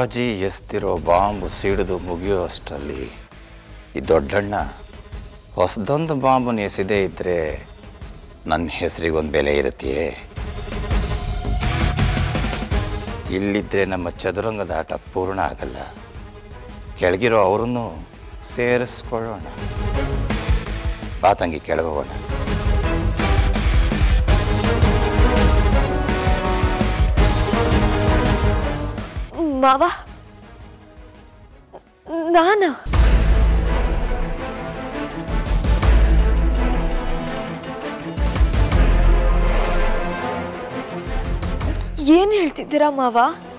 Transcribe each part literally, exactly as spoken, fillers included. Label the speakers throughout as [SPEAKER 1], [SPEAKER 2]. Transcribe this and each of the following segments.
[SPEAKER 1] ಭಾವಾಜಿ ಎಸ್ತಿರೋ bomb ಸಿಡಿದು ಮುಗಿಯೋ ಅಷ್ಟರಲ್ಲಿ ಈ ದೊಡ್ಡಣ್ಣ ಹೊಸದೊಂದು ಬಾಂಬನ್ನು ಎಸೆದೇ ಇದ್ದರೆ ನನ್ನ ಹೆಸರಿಗೊಂದು ಬೆಲೆ ಇರುತ್ತೆಯೇ? ಇಲ್ಲಿದ್ದರೆ ನಮ್ಮ ಚದುರಂಗದ ಆಟ ಪೂರ್ಣ ಆಗಲ್ಲ. ಕೆಳಗಿರೋ ಅವರನ್ನು ಸೇರಿಸ್ಕೊಳ್ಳೋಣ. ಬಾ ತಂಗಿ, ಕೆಳಗೋಗೋಣ.
[SPEAKER 2] ಮಾವ, ನಾನಾ? ಏನ್ ಹೇಳ್ತಿದ್ದೀರಾ ಮಾವ?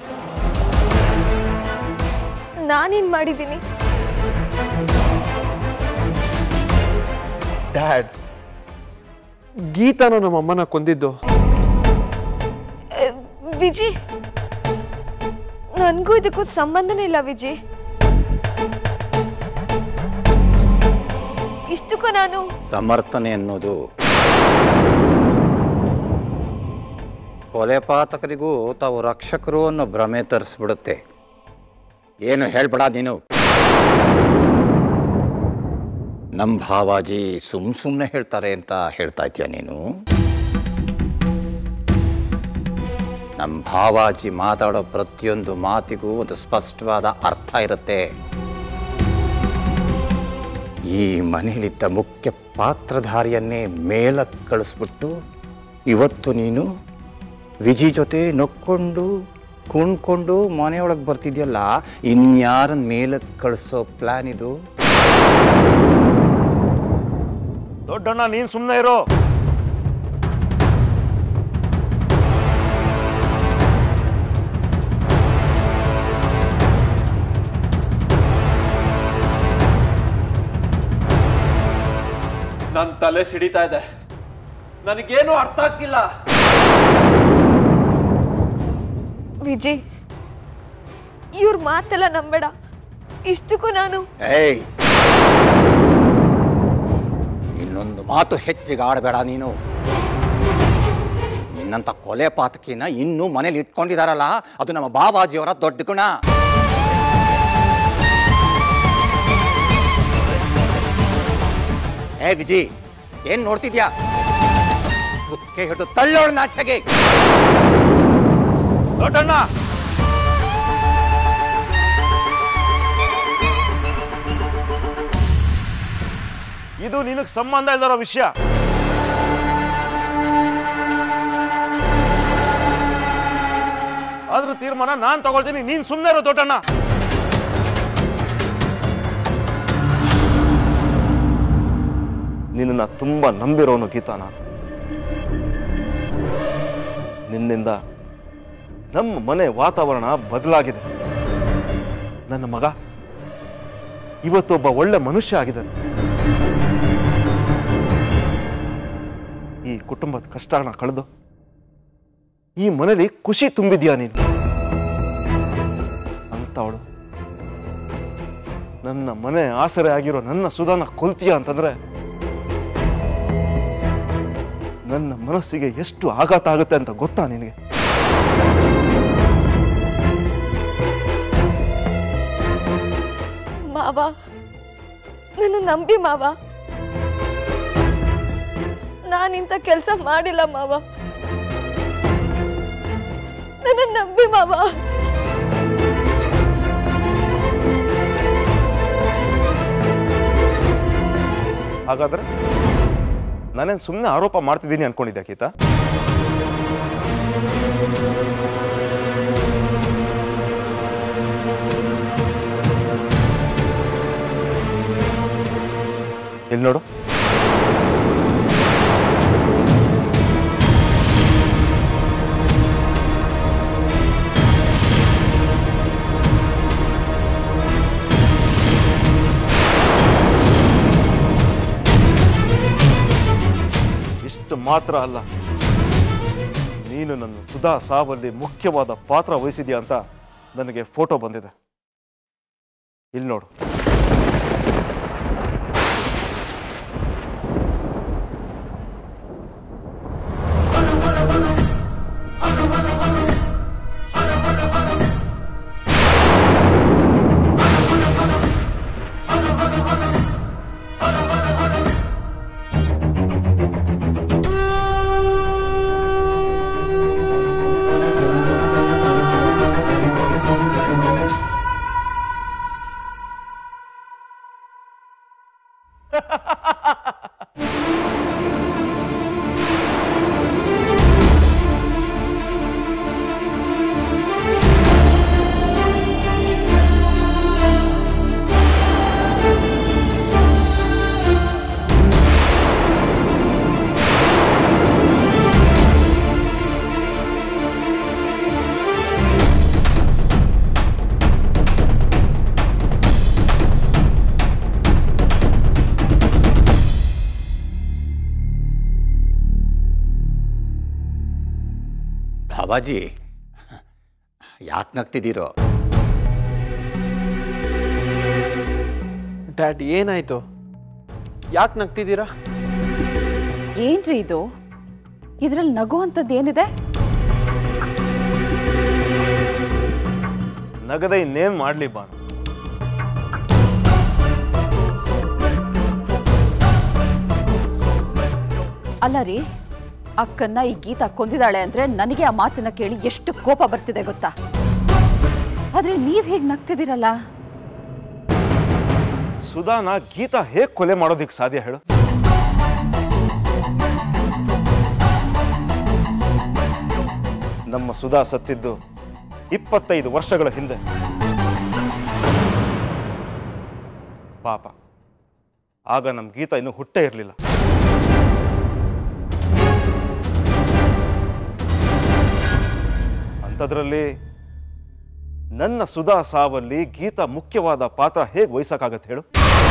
[SPEAKER 2] ನಾನೇನ್ ಮಾಡಿದ್ದೀನಿ?
[SPEAKER 3] ಡ್ಯಾಡ್, ಗೀತಾನು ನಮ್ಮ ಅಮ್ಮನ ಕೊಂದಿದ್ದು.
[SPEAKER 2] ವಿಜಿ, ನನಗೂ ಇದಕ್ಕೂ ಸಂಬಂಧನೇ ಇಲ್ಲ ವಿಜಿ. ಇಷ್ಟಕ್ಕೂ ನಾನು
[SPEAKER 1] ಸಮರ್ಥನೆ ಅನ್ನೋದು ಕೊಲೆಪಾತಕರಿಗೂ ತಾವು ರಕ್ಷಕರು ಅನ್ನೋ ಭ್ರಮೆ ತರಿಸ್ಬಿಡುತ್ತೆ. ಏನು ಹೇಳ್ಬೇಡ ನೀನು. ನಮ್ಮ ಭಾವಾಜಿ ಸುಮ್ ಸುಮ್ಮನೆ ಹೇಳ್ತಾರೆ ಅಂತ ಹೇಳ್ತಾ ಇದ್ದೀಯ ನೀನು? ನಮ್ಮ ಭಾವಾಜಿ ಮಾತಾಡೋ ಪ್ರತಿಯೊಂದು ಮಾತಿಗೂ ಒಂದು ಸ್ಪಷ್ಟವಾದ ಅರ್ಥ ಇರುತ್ತೆ. ಈ ಮನೆಯಲ್ಲಿದ್ದ ಮುಖ್ಯ ಪಾತ್ರಧಾರಿಯನ್ನೇ ಮೇಲಕ್ಕೆ ಕಳಿಸ್ಬಿಟ್ಟು ಇವತ್ತು ನೀನು ವಿಜಿ ಜೊತೆ ನಕ್ಕೊಂಡು ಕುಣ್ಕೊಂಡು ಮನೆಯೊಳಗೆ ಬರ್ತಿದ್ಯಲ್ಲ, ಇನ್ಯಾರನ್ನ ಮೇಲಕ್ಕೆ ಕಳಿಸೋ ಪ್ಲಾನ್ ಇದು?
[SPEAKER 4] ದೊಡ್ಡಣ್ಣ, ನೀನ್ ಸುಮ್ಮನೆ ಇರೋ.
[SPEAKER 3] ನನ್ನ ತಲೆ ಸಿಡಿತಾ ಇದೆ. ನನಗೇನು ಅರ್ಥ ಆಗ್ತಿಲ್ಲ.
[SPEAKER 2] ವಿಜಿ, ಇವ್ರ ಮಾತೆಲ್ಲ ನಂಬೇಡ. ಇಷ್ಟಕ್ಕೂ ನಾನು
[SPEAKER 1] ಏಯ್, ಇನ್ನೊಂದು ಮಾತು ಹೆಚ್ಚಿಗೆ ಆಡಬೇಡ ನೀನು. ನಿನ್ನಂತ ಕೊಲೆ ಪಾತಕಿನ ಇನ್ನೂ ಮನೇಲಿ ಇಟ್ಕೊಂಡಿದಾರಲ್ಲ, ಅದು ನಮ್ಮ ಬಾಬಾಜಿಯವರ ದೊಡ್ಡ ಗುಣ. ಏ ವಿಜಿ, ಏನ್ ನೋಡ್ತಿದ್ಯಾ? ಕುಕ್ಕೆ ಹಿಡಿದು ತಳ್ಳೋಣ ನಾಚೆಗೆ.
[SPEAKER 4] ದೊಡ್ಡಣ್ಣ, ಇದು ನಿನಗೆ ಸಂಬಂಧ ಇಲ್ದಿರೋ ವಿಷಯ. ಅದ್ರ ತೀರ್ಮಾನ ನಾನ್ ತಗೊಳ್ತೀನಿ, ನೀನ್ ಸುಮ್ಮನೆ ಇರೋ ದೊಡ್ಡಣ್ಣ. ನಿನ್ನ ತುಂಬಾ ನಂಬಿರೋನು ಗೀತಾ ನಾನು. ನಿನ್ನಿಂದ ನಮ್ಮ ಮನೆ ವಾತಾವರಣ ಬದಲಾಗಿದೆ. ನನ್ನ ಮಗ ಇವತ್ತೊಬ್ಬ ಒಳ್ಳೆ ಮನುಷ್ಯ ಆಗಿದ್ದಾನೆ. ಈ ಕುಟುಂಬದ ಕಷ್ಟನ ಕಳೆದು ಈ ಮನೇಲಿ ಖುಷಿ ತುಂಬಿದ್ಯಾ ನೀನು ಅಂತವಳು ನನ್ನ ಮನೆ ಆಸರೆ ಆಗಿರೋ ನನ್ನ ಸುಧಾನ ಕೊಲ್ತೀಯ ಅಂತಂದ್ರೆ ನನ್ನ ಮನಸ್ಸಿಗೆ ಎಷ್ಟು ಆಘಾತ ಆಗುತ್ತೆ ಅಂತ ಗೊತ್ತಾ ನಿನಗೆ?
[SPEAKER 2] ಮಾವ, ನನ್ನ ನಂಬಿ ಮಾವ. ನಾನಿಂತ ಕೆಲಸ ಮಾಡಿಲ್ಲ ಮಾವ. ನನ್ನ ನಂಬಿ ಮಾವ.
[SPEAKER 4] ಹಾಗಾದ್ರೆ ನಾನೇನು ಸುಮ್ಮನೆ ಆರೋಪ ಮಾಡ್ತಿದ್ದೀನಿ ಅನ್ಕೊಂಡಿದ್ದೆ ಗೀತಾ? ಇಲ್ಲಿ ನೋಡು, ಇಷ್ಟು ಮಾತ್ರ ಅಲ್ಲ, ನೀನು ನನ್ನ ಸುಧಾ ಸಾವಲ್ಲಿ ಮುಖ್ಯವಾದ ಪಾತ್ರ ವಹಿಸಿದ್ಯಾ ಅಂತ ನನಗೆ ಫೋಟೋ ಬಂದಿದೆ. ಇಲ್ಲಿ ನೋಡು.
[SPEAKER 1] ಬಾಬಾಜಿ ಯಾಕೆ ನಗ್ತಿದ್ದೀರೋ?
[SPEAKER 3] ಡ್ಯಾಡ್ ಏನಾಯ್ತು? ಯಾಕೆ ನಗ್ತಿದ್ದೀರಾ?
[SPEAKER 5] ಏನ್ರಿ ಇದು? ಇದ್ರಲ್ಲಿ ನಗು ಅಂತದ್ದು ಏನಿದೆ?
[SPEAKER 4] ನಗದ ಇನ್ನೇನ್ ಮಾಡ್ಲಿ ಬಾನು.
[SPEAKER 5] ಅಲ್ಲ ರೀ, ಅಕ್ಕನ್ನ ಈ ಗೀತಾ ಕೊಂದಿದ್ದಾಳೆ ಅಂದ್ರೆ ನನಗೆ ಆ ಮಾತನ್ನ ಕೇಳಿ ಎಷ್ಟು ಕೋಪ ಬರ್ತಿದೆ ಗೊತ್ತಾ? ಆದ್ರೆ ನೀವ್ ಹೇಗ್ ನಗ್ತಿದ್ದೀರಲ್ಲ?
[SPEAKER 4] ಸುಧಾನ ಗೀತಾ ಹೇಗ್ ಕೊಲೆ ಮಾಡೋದಿಕ್ ಸಾಧ್ಯ ಹೇಳು? ನಮ್ಮ ಸುಧಾ ಸತ್ತಿದ್ದು ಇಪ್ಪತ್ತೈದು ವರ್ಷಗಳ ಹಿಂದೆ. ಪಾಪ, ಆಗ ನಮ್ ಗೀತಾ ಇನ್ನು ಹುಟ್ಟೇ ಇರಲಿಲ್ಲ. ಅಂಥದ್ರಲ್ಲಿ ನನ್ನ ಸುಧಾ ಸಾವಲ್ಲಿ ಗೀತಾ ಮುಖ್ಯವಾದ ಪಾತ್ರ ಹೇಗೆ ವಹಿಸಕ್ಕಾಗತ್ತೆ ಹೇಳು?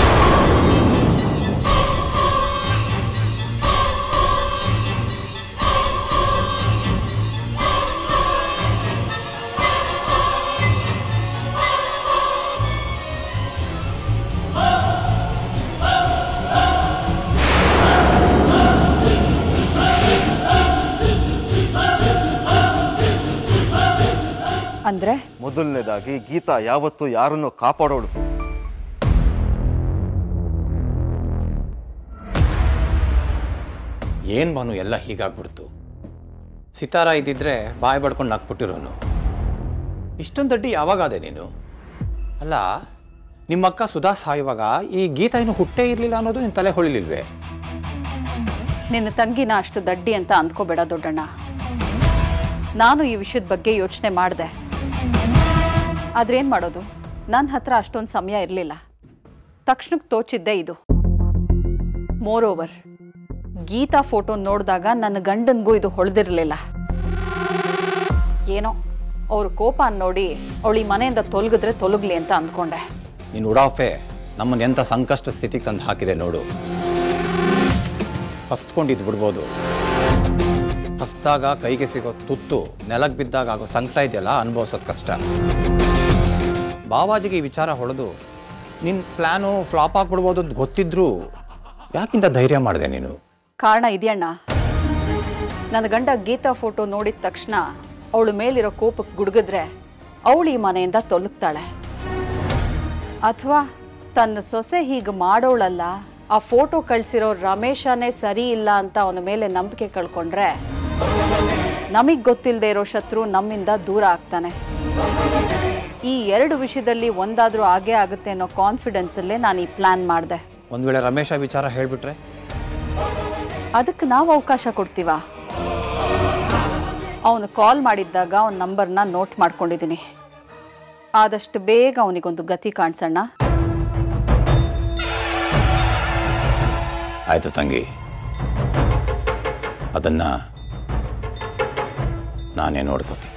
[SPEAKER 5] ಅಂದ್ರೆ
[SPEAKER 4] ಮೊದಲನೇದಾಗಿ ಗೀತಾ ಯಾವತ್ತೂ ಯಾರನ್ನು ಕಾಪಾಡೋಳು.
[SPEAKER 1] ಏನ್ ಬಾನು ಎಲ್ಲ ಹೀಗಾಗ್ಬಿಡ್ತು? ಸಿತಾರ ಇದ್ದಿದ್ರೆ ಬಾಯ್ ಬಡ್ಕೊಂಡು ನಕ್ಬಿಟ್ಟಿರೋನು. ಇಷ್ಟೊಂದು ದಡ್ಡಿ ಯಾವಾಗಾದೆ ನೀನು? ಅಲ್ಲ, ನಿಮ್ಮಕ್ಕ ಸುಧಾ ಸಾಯುವಾಗ ಈ ಗೀತಾ ಏನು ಹುಟ್ಟೇ ಇರಲಿಲ್ಲ ಅನ್ನೋದು ನಿನ್ನ ತಲೆ ಹೊಳಿಲಿಲ್ವೇ?
[SPEAKER 5] ನಿನ್ನ ತಂಗಿನ ಅಷ್ಟು ದಡ್ಡಿ ಅಂತ ಅಂದ್ಕೋಬೇಡ ದೊಡ್ಡಣ್ಣ. ನಾನು ಈ ವಿಷಯದ ಬಗ್ಗೆ ಯೋಚನೆ ಮಾಡಿದೆ. ಆದ್ರೇನ್ ಮಾಡೋದು, ನನ್ನ ಹತ್ರ ಅಷ್ಟೊಂದು ಸಮಯ ಇರಲಿಲ್ಲ. ತಕ್ಷಣಕ್ಕೆ ತೋಚಿದ್ದೆ ಇದು. ಮೋರ್ ಓವರ್, ಗೀತಾ ಫೋಟೋ ನೋಡಿದಾಗ ನನ್ನ ಗಂಡನಿಗೂ ಇದು ಹೊಳೆದಿರಲಿಲ್ಲ. ಏನೋ ಅವ್ರ ಕೋಪ ನೋಡಿ ಅವಳು ಈ ಮನೆಯಿಂದ ತೊಲಗಿದ್ರೆ ತೊಲಗ್ಲಿ ಅಂತ ಅಂದ್ಕೊಂಡೆ.
[SPEAKER 1] ನೀನು ಉಡಾಫೆ ನಮ್ಮನ್ನ ಎಂಥ ಸಂಕಷ್ಟ ಸ್ಥಿತಿಗೆ ತಂದು ಹಾಕಿದೆ ನೋಡು. ಹಸ್ತ್ಕೊಂಡಿದ್ದು ಬಿಡ್ಬೋದು, ಹಸ್ದಾಗ ಕೈಗೆ ಸಿಗೋ ತುತ್ತು ನೆಲಕ್ಕೆ ಬಿದ್ದಾಗ ಆಗೋ ಸಂಕಟ ಇದೆಯಲ್ಲ, ಅನುಭವಿಸೋದು ಕಷ್ಟ. ಬಾವಾಜಿಗೆ ಈ ವಿಚಾರ ಹೊಡೆದು ನಿನ್ನ ಪ್ಲ್ಯಾನು ಫ್ಲಾಪ್ ಆಗಿಬಿಡ್ಬೋದು ಅಂತ ಗೊತ್ತಿದ್ರು ಯಾಕಿಂತ ಧೈರ್ಯ ಮಾಡಿದೆ ನೀನು?
[SPEAKER 5] ಕಾರಣ ಇದೆಯಣ್ಣ. ನನ್ನ ಗಂಡ ಗೀತಾ ಫೋಟೋ ನೋಡಿದ ತಕ್ಷಣ ಅವಳ ಮೇಲಿರೋ ಕೋಪಕ್ಕೆ ಗುಡುಗಿದ್ರೆ ಅವಳು ಈ ಮನೆಯಿಂದ ತೊಲಗ್ತಾಳೆ. ಅಥವಾ ತನ್ನ ಸೊಸೆ ಹೀಗೆ ಮಾಡೋಳಲ್ಲ, ಆ ಫೋಟೋ ಕಳಿಸಿರೋ ರಮೇಶನೇ ಸರಿ ಇಲ್ಲ ಅಂತ ಅವನ ಮೇಲೆ ನಂಬಿಕೆ ಕಳ್ಕೊಂಡ್ರೆ ನಮಗೆ ಗೊತ್ತಿಲ್ಲದೆ ಇರೋ ಶತ್ರು ನಮ್ಮಿಂದ ದೂರ ಆಗ್ತಾನೆ. ಈ ಎರಡು ವಿಷಯದಲ್ಲಿ ಒಂದಾದ್ರೂ ಆಗೇ ಆಗುತ್ತೆ ಅನ್ನೋ ಕಾನ್ಫಿಡೆನ್ಸಲ್ಲೇ ನಾನು ಈ ಪ್ಲಾನ್ ಮಾಡಿದೆ.
[SPEAKER 1] ಒಂದು ವೇಳೆ ರಮೇಶ ವಿಚಾರ ಹೇಳಿಬಿಟ್ರೆ?
[SPEAKER 5] ಅದಕ್ಕೆ ನಾವು ಅವಕಾಶ ಕೊಡ್ತೀವ? ಅವನು ಕಾಲ್ ಮಾಡಿದ್ದಾಗ ಅವನ ನಂಬರ್ನ ನೋಟ್ ಮಾಡ್ಕೊಂಡಿದ್ದೀನಿ. ಆದಷ್ಟು ಬೇಗ ಅವನಿಗೊಂದು ಗತಿ ಕಾಣಿಸೋಣ.
[SPEAKER 1] ಆಯ್ತು ತಂಗಿ, ಅದನ್ನ ನಾನೇ ನೋಡ್ಕೋತೀನಿ.